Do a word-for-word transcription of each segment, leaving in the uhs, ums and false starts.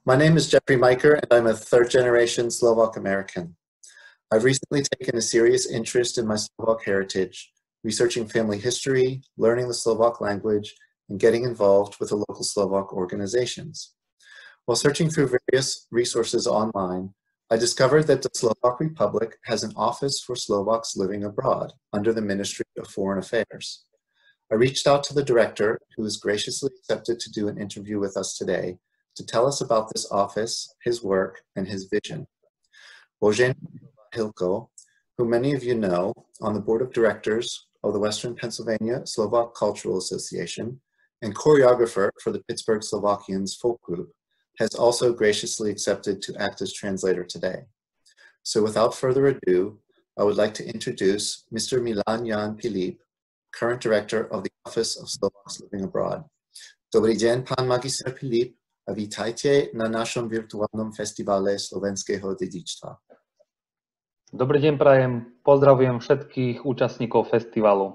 My name is Jeffrey Miker, and I'm a third-generation Slovak American. I've recently taken a serious interest in my Slovak heritage, researching family history, learning the Slovak language, and getting involved with the local Slovak organizations. While searching through various resources online, I discovered that the Slovak Republic has an office for Slovaks living abroad under the Ministry of Foreign Affairs. I reached out to the director, who has graciously accepted to do an interview with us today to tell us about this office, his work, and his vision. Božena Hilko, who many of you know, on the board of directors of the Western Pennsylvania Slovak Cultural Association and choreographer for the Pittsburgh Slovakians folk group, has also graciously accepted to act as translator today. So without further ado, I would like to introduce Mister Milan Ján Pilip, current director of the Office of Slovaks Living Abroad. Dobrý deň, pán magister Pilip, a vítajte na našom virtuálnom festivale slovenského dedičstva. Dobrý deň, prajem. Pozdravujem všetkých účastníkov festivalu.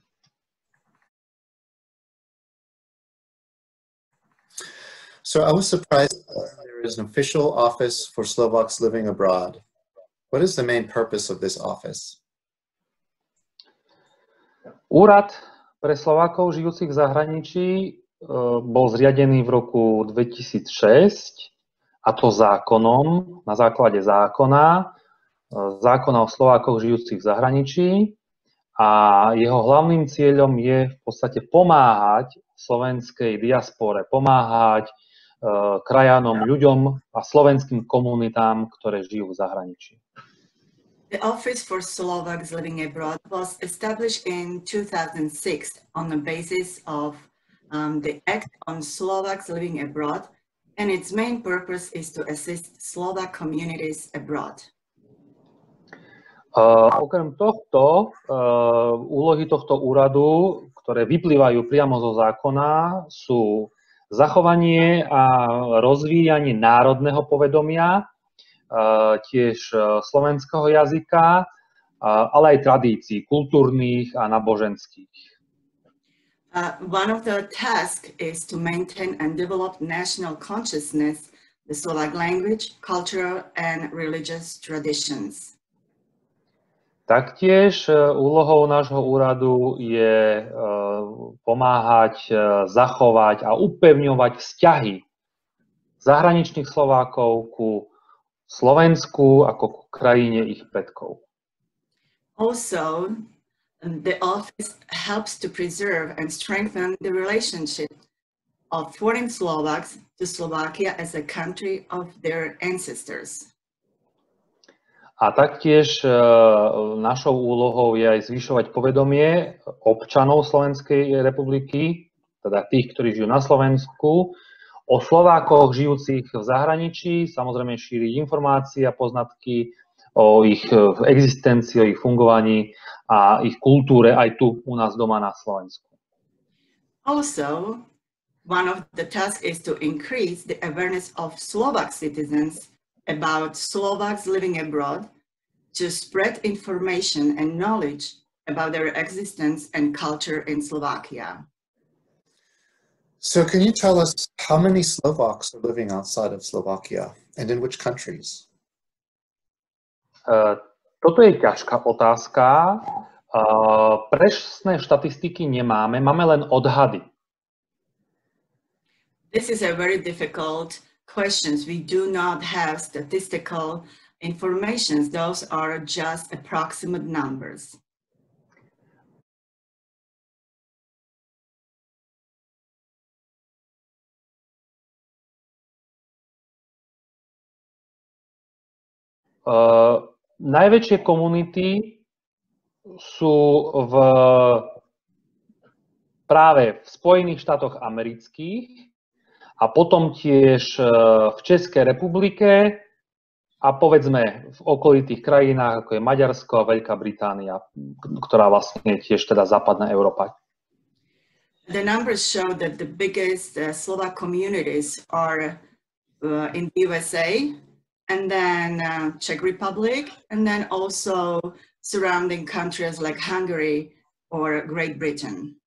So I was surprised that there is an official office for Slovaks living abroad. What is the main purpose of this office? Úrad pre Slovákov žijúcich v zahraničí bol zriadený v roku dvetisícšesť, a to zákonom, na základe zákona, zákona o Slovákoch žijúcich v zahraničí, a jeho hlavným cieľom je v podstate pomáhať slovenskej diaspore, pomáhať uh, krajanom, ľuďom a slovenským komunitám, ktoré žijú v zahraničí. The Office for Slovaks Living Abroad was established in two thousand six on the basis of um, the Act on Slovaks Living Abroad, and its main purpose is to assist Slovak communities abroad. Uh, okrem tohto, uh, úlohy tohto úradu, ktoré vyplývajú priamo zo zákona, sú zachovanie a rozvíjanie národného povedomia, uh, tiež slovenského jazyka, uh, ale aj tradícií kultúrnych a náboženských. Uh, one of the tasks is to maintain and develop national consciousness, the Slovak language, cultural, and religious traditions. Taktiež úlohou nášho úradu je pomáhať, zachovať a upevňovať vzťahy zahraničných Slovákov ku Slovensku ako ku krajine ich predkov. Also, the office helps to preserve and strengthen the relationship of foreign Slovaks to Slovakia as a country of their ancestors. A taktiež e, našou úlohou je aj zvyšovať povedomie občanov Slovenskej republiky, teda tých, ktorí žijú na Slovensku, o Slovákoch žijúcich v zahraničí, samozrejme šíriť informácie a poznatky o ich existencii, o ich fungovaní a ich kultúre aj tu u nás doma na Slovensku. Also, one of the tasks is to increase the awareness of Slovak citizens about Slovaks living abroad, to spread information and knowledge about their existence and culture in Slovakia. So can you tell us how many Slovaks are living outside of Slovakia and in which countries? Uh, toto je ťažká otázka. Uh, presné štatistiky nemáme, máme len odhady. This is a very difficult questions. We do not have statistical information. Those are just approximate numbers. Uh, najväčšie komunity sú v, práve v Spojených štátoch amerických, a potom tiež v Českej republike a povedzme v okolitých krajinách, ako je Maďarsko a Veľká Británia, ktorá vlastne tiež teda západná Európa. The numbers show that the biggest uh, Slovak communities are uh, in the U S A, and then uh, Czech Republic, and then also surrounding countries like Hungary or Great Britain.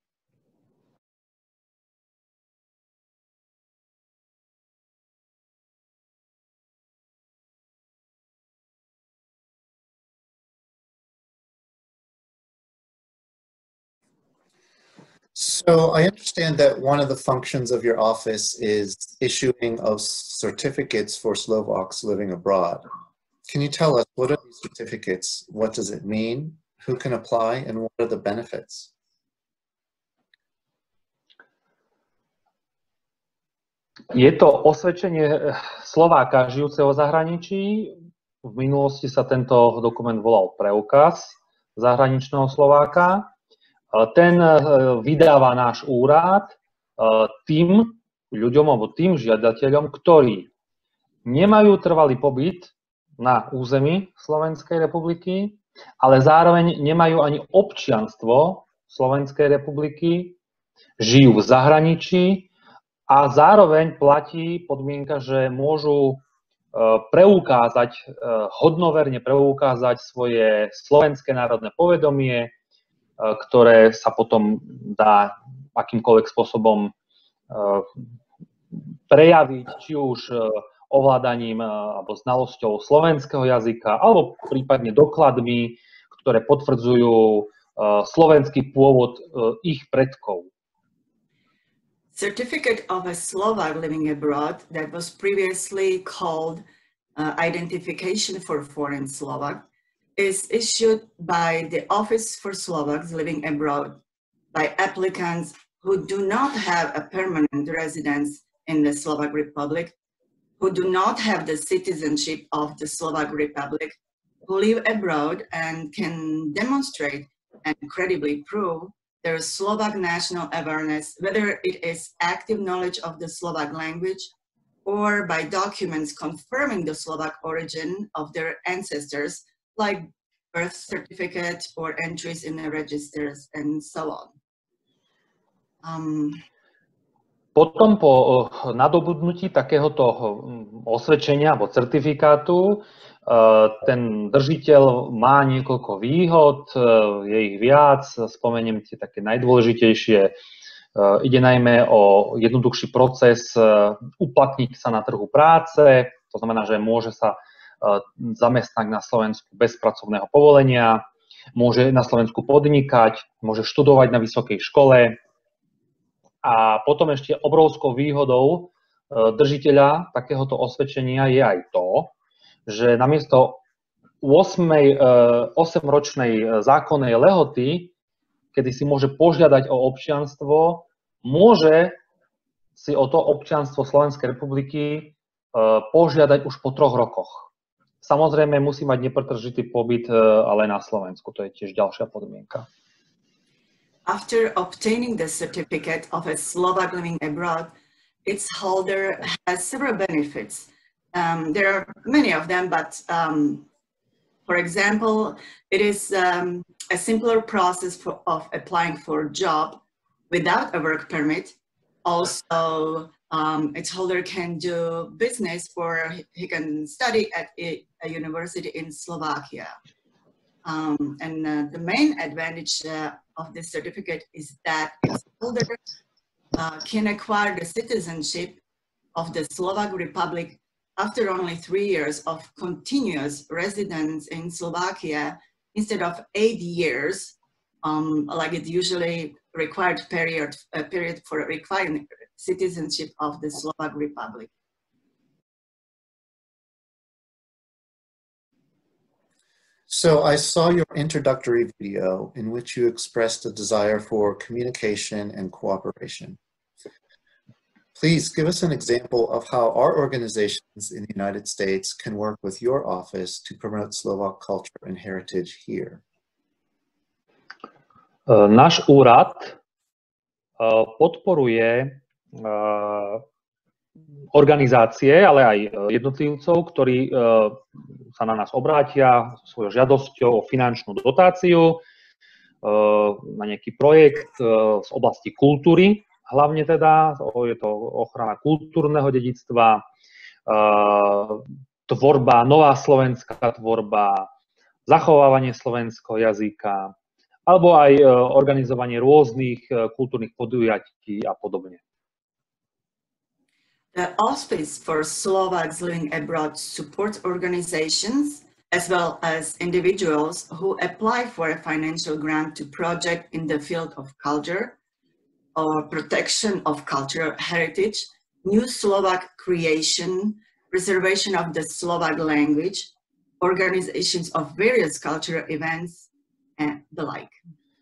So I understand that one of the functions of your office is issuing of certificates for Slovaks living abroad. Can you tell us, what are these certificates? What does it mean? Who can apply, and what are the benefits? Je to osvedčenie Slováka žijúceho v zahraničí. V minulosti sa tento dokument volal preukaz zahraničného Slováka. Ten vydáva náš úrad tým ľuďom alebo tým žiadateľom, ktorí nemajú trvalý pobyt na území Slovenskej republiky, ale zároveň nemajú ani občianstvo Slovenskej republiky, žijú v zahraničí a zároveň platí podmienka, že môžu preukázať, hodnoverne preukázať svoje slovenské národné povedomie, ktoré sa potom dá akýmkoľvek spôsobom prejaviť, či už ovládaním alebo znalosťou slovenského jazyka, alebo prípadne dokladmi, ktoré potvrdzujú slovenský pôvod ich predkov. Certificate of a Slovak living abroad, that was previously called uh, Identification for Foreign Slovak, is issued by the Office for Slovaks Living Abroad by applicants who do not have a permanent residence in the Slovak Republic, who do not have the citizenship of the Slovak Republic, who live abroad and can demonstrate and credibly prove their Slovak national awareness, whether it is active knowledge of the Slovak language or by documents confirming the Slovak origin of their ancestors, like birth certificate or entries in the registers and so on. Um, Potom po nadobudnutí takéhoto osvedčenia alebo certifikátu ten držiteľ má niekoľko výhod, je ich viac, spomeniem tie také najdôležitejšie. Ide najmä o jednoduchší proces uplatniť sa na trhu práce, to znamená, že môže sa zamestnať na Slovensku bez pracovného povolenia, môže na Slovensku podnikať, môže študovať na vysokej škole. A potom ešte obrovskou výhodou držiteľa takéhoto osvedčenia je aj to, že namiesto osemročnej zákonnej lehoty, kedy si môže požiadať o občianstvo, môže si o to občianstvo Slovenskej republiky požiadať už po troch rokoch. Samozrejme musí mať nepretržitý pobyt ale na Slovensku, to je tiež ďalšia podmienka. After obtaining the certificate of a Slovak living abroad, its holder has several benefits. Um, there are many of them, but um, for example, it is um, a simpler process for, of applying for a job without a work permit. Also, um, its holder can do business, or he can study at a, a university in Slovakia. Um, and uh, the main advantage uh, of this certificate is that its holder uh, can acquire the citizenship of the Slovak Republic after only three years of continuous residence in Slovakia instead of eight years, um, like it usually required period, uh, period for requiring citizenship of the Slovak Republic. So I saw your introductory video in which you expressed a desire for communication and cooperation. Please give us an example of how our organizations in the United States can work with your office to promote Slovak culture and heritage here. Náš úrad podporuje organizácie, ale aj jednotlivcov, ktorí sa na nás obrátia svojou žiadosťou o finančnú dotáciu na nejaký projekt z oblasti kultúry, hlavne teda, je to ochrana kultúrneho dedičstva, tvorba, nová slovenská tvorba, zachovávanie slovenského jazyka, alebo aj organizovanie rôznych kultúrnych podujatí a podobne. The Office for Slovaks Living Abroad supports organizations as well as individuals who apply for a financial grant to project in the field of culture, or protection of cultural heritage, new Slovak creation, preservation of the Slovak language, organizations of various cultural events, and the like.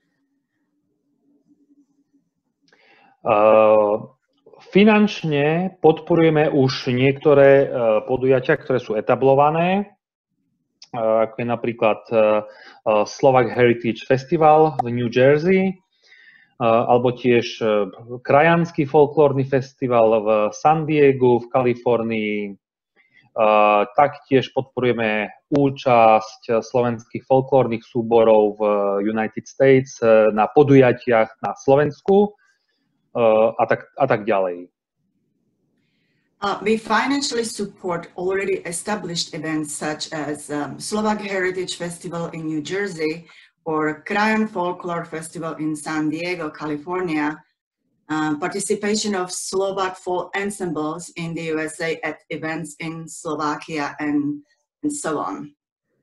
Uh, finančne podporujeme už niektoré uh, podujatia, ktoré sú etablované, uh, ako je napríklad uh, Slovak Heritage Festival v New Jersey, uh, alebo tiež uh, krajanský folklórny festival v San Diegu v Kalifornii. Uh, taktiež podporujeme účasť slovenských folklórnych súborov v United States uh, na podujatiach na Slovensku. Uh, a, tak, a tak ďalej. Uh, we financially support already established events such as um, Slovak Heritage Festival in New Jersey or Krajan Folklore Festival in San Diego, California, um, participation of Slovak folk ensembles in the U S A at events in Slovakia, and, and so on.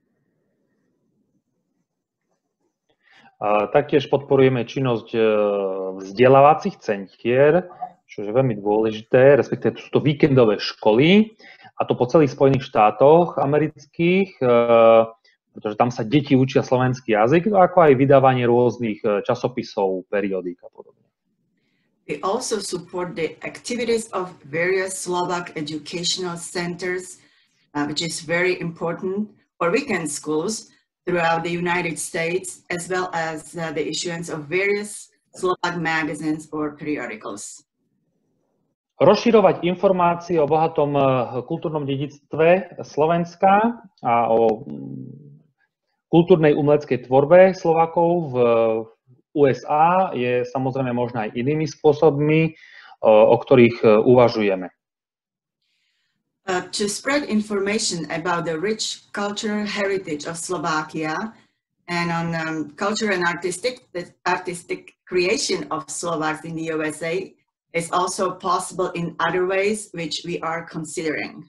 Uh, taktiež podporujeme činnosť uh, vzdelávacích centier, čo je veľmi dôležité, respektíve sú to víkendové školy, a to po celých Spojených štátoch amerických, uh, pretože tam sa deti učia slovenský jazyk, ako aj vydávanie rôznych uh, časopisov, periodík a podobne. We also support the activities of various Slovak educational centers, uh, which is very important, or weekend schools throughout the United States, as well as uh, the issuance of various Slovak magazines or periodicals. Rozširovať informácie o bohatom kultúrnom dedičstve Slovenska a o kultúrnej umeleckej tvorbe Slovákov v U S A je samozrejme možné aj inými spôsobmi, o ktorých uvažujeme. Uh, to spread information about the rich cultural heritage of Slovakia and on um, culture and artistic, the artistic creation of Slovaks in the U S A is also possible in other ways, which we are considering.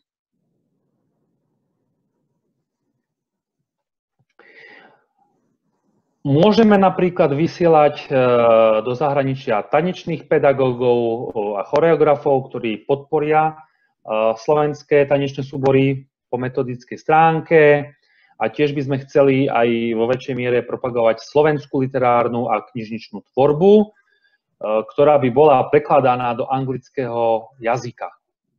Môžeme napríklad vysielať uh, do zahraničia tanečných pedagógov a choreografov, ktorí podporia slovenské tanečné súbory po metodickej stránke, a tiež by sme chceli aj vo väčšej miere propagovať slovenskú literárnu a knižničnú tvorbu, ktorá by bola prekladaná do anglického jazyka.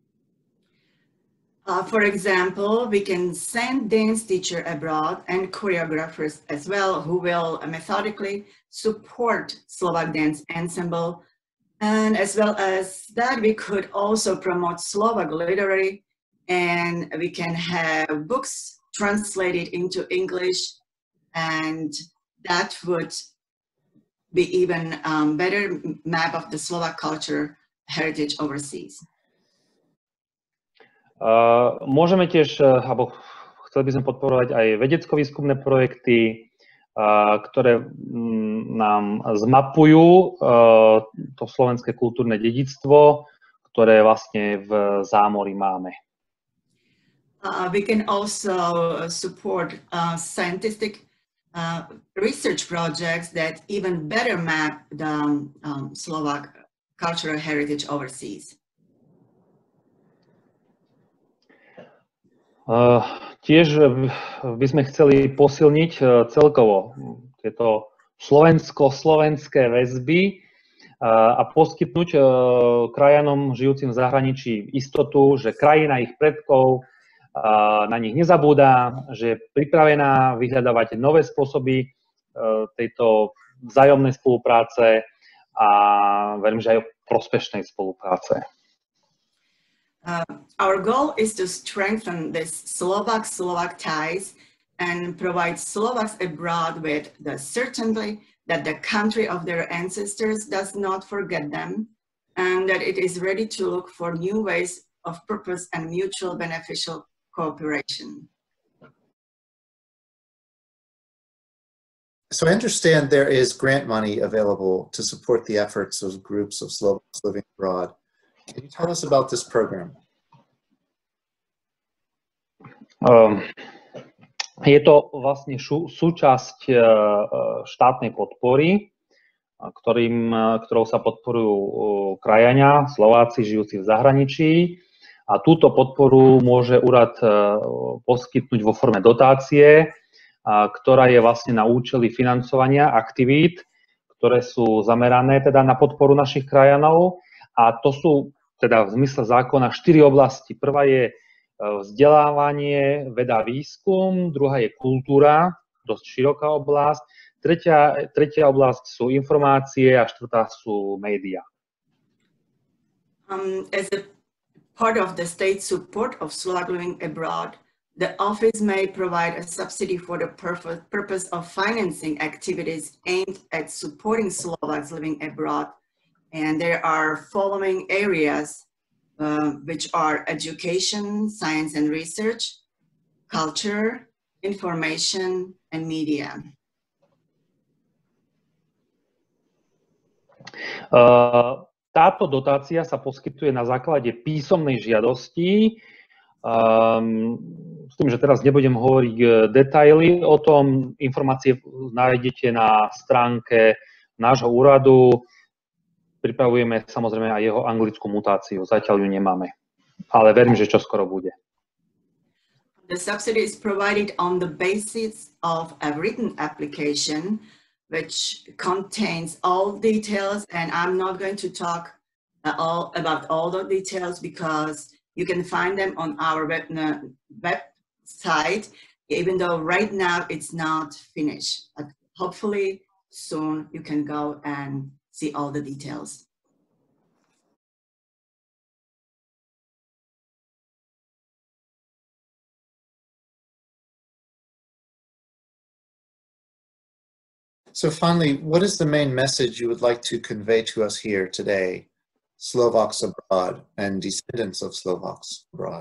Uh, for example, we can send dance teacher abroad and choreographers as well who will methodically support Slovak dance ensemble. And as well as that, we could also promote Slovak literary, and we can have books translated into English, and that would be even um, better map of the Slovak culture heritage overseas. Uh, môžeme tiež, uh, alebo chceli by sme podporovať aj vedecko-výskumné projekty, ktoré nám zmapujú to slovenské kultúrne dedičstvo, ktoré vlastne v zámori máme. Uh, we can also support uh, scientific uh, research projects that even better map the um, Slovak cultural heritage overseas. Uh, tiež by sme chceli posilniť celkovo tieto slovensko-slovenské väzby uh, a poskytnúť uh, krajanom žijúcim v zahraničí istotu, že krajina ich predkov uh, na nich nezabúda, že je pripravená vyhľadávať nové spôsoby uh, tejto vzájomnej spolupráce a verím, že aj prospešnej spolupráce. Uh, our goal is to strengthen this Slovak-Slovak ties and provide Slovaks abroad with the certainty that the country of their ancestors does not forget them, and that it is ready to look for new ways of purpose and mutual beneficial cooperation. So I understand there is grant money available to support the efforts of groups of Slovaks living abroad. Can you tell us about this program? Um, je to vlastne šu, súčasť uh, štátnej podpory ktorým, ktorou sa podporujú krajania, Slováci žijúci v zahraničí. A túto podporu môže úrad poskytnúť vo forme dotácie, ktorá je vlastne na účely financovania aktivít, ktoré sú zamerané teda na podporu našich krajanov. A to sú teda v zmysle zákona štyri oblasti. Prvá je vzdelávanie, veda, výskum, druhá je kultúra, dosť široká oblasť, tretia, tretia oblasť sú informácie a štvrtá sú médiá. Um, as a part of the state support of Slovak Living Abroad, the office may provide a subsidy for the purpose, purpose of financing activities aimed at supporting Slovaks living abroad. And there are following areas, uh, which are education, science and research, culture, information, and media. Uh, táto dotácia sa poskytuje na základe písomnej žiadosti. Um, s tým, že teraz nebudem hovoriť detaily o tom, informácie nájdete na stránke nášho úradu. Pripravujeme samozrejme aj jeho anglickú mutáciu, zatiaľ ju nemáme, ale verím, že čoskoro bude. The subsidy is provided on the basis of a written application which contains all details, and I'm not going to talk uh, all about all the details because you can find them on our web, uh, website, even though right now it's not finished. But hopefully soon you can go and see all the details. So finally, what is the main message you would like to convey to us here today, Slovaks abroad and descendants of Slovaks abroad?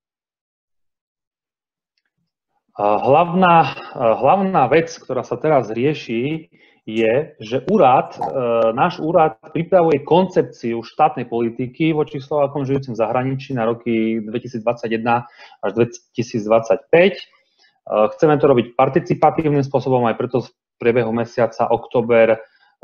Hlavná, hlavná vec, ktorá sa teraz rieši, je, že úrad, náš úrad pripravuje koncepciu štátnej politiky voči Slovákom žijúcim v zahraničí na roky dvetisícdvadsaťjeden až dvetisícdvadsaťpäť. Chceme to robiť participatívnym spôsobom, aj preto v priebehu mesiaca október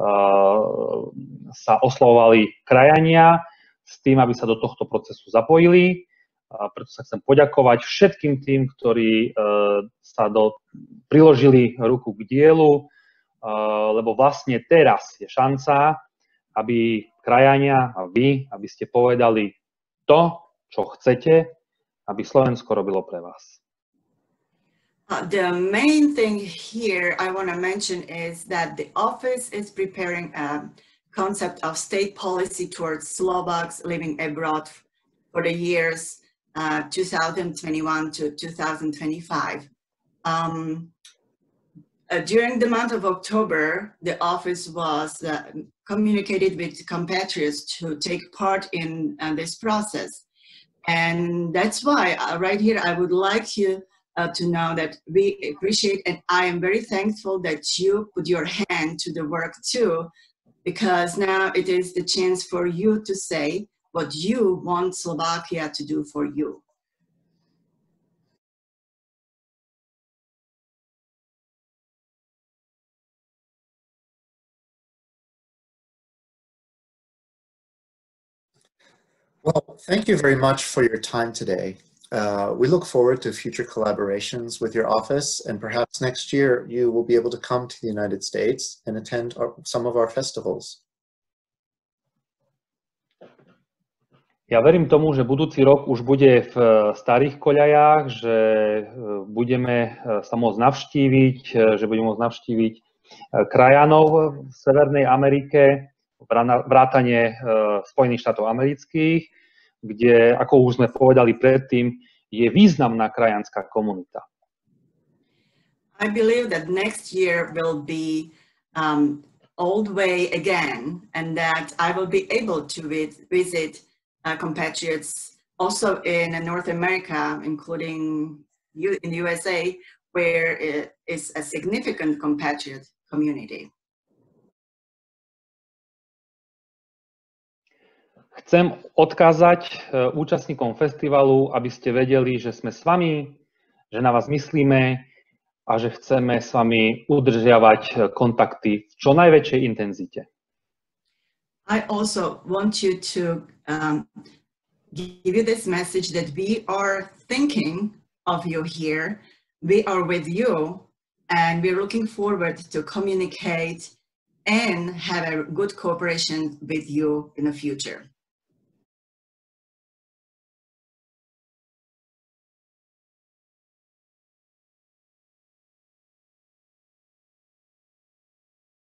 sa oslovovali krajania s tým, aby sa do tohto procesu zapojili. A preto sa chcem poďakovať všetkým tým, ktorí sa do, priložili ruku k dielu, lebo vlastne teraz je šanca, aby krajania a vy, aby ste povedali to, čo chcete, aby Slovensko robilo pre vás. Uh, the main thing here I want to mention is that the office is preparing a concept of state policy towards Slovaks living abroad for the years uh, two thousand twenty-one to two thousand twenty-five. Um, uh, during the month of October, the office was uh, communicated with compatriots to take part in uh, this process. And that's why uh, right here I would like you Uh, to know that we appreciate, and I am very thankful that you put your hand to the work too, because now it is the chance for you to say what you want Slovakia to do for you. Well, thank you very much for your time today. Uh, we look forward to future collaborations with your office, and perhaps next year you will be able to come to the United States and attend our, some of our festivals. Ja verím tomu, že budúci rok už bude v starých koľajách, že budeme sa môcť navštíviť, že budeme môcť navštíviť krajanov v Severnej Amerike, vrátane Spojených štátov amerických, kde, ako už sme povedali predtým, je významná krajanská komunita. I believe that next year will be um, old way again, and that I will be able to visit uh, compatriots also in North America, including you, in the U S A, where it is a significant compatriot community. Chcem odkázať účastníkom festivalu, aby ste vedeli, že sme s vami, že na vás myslíme a že chceme s vami udržiavať kontakty v čo najväčšej intenzite. I also want you to um, give you this message that we are thinking of you here. We are with you, and we're looking forward to communicate and have a good cooperation with you in the future.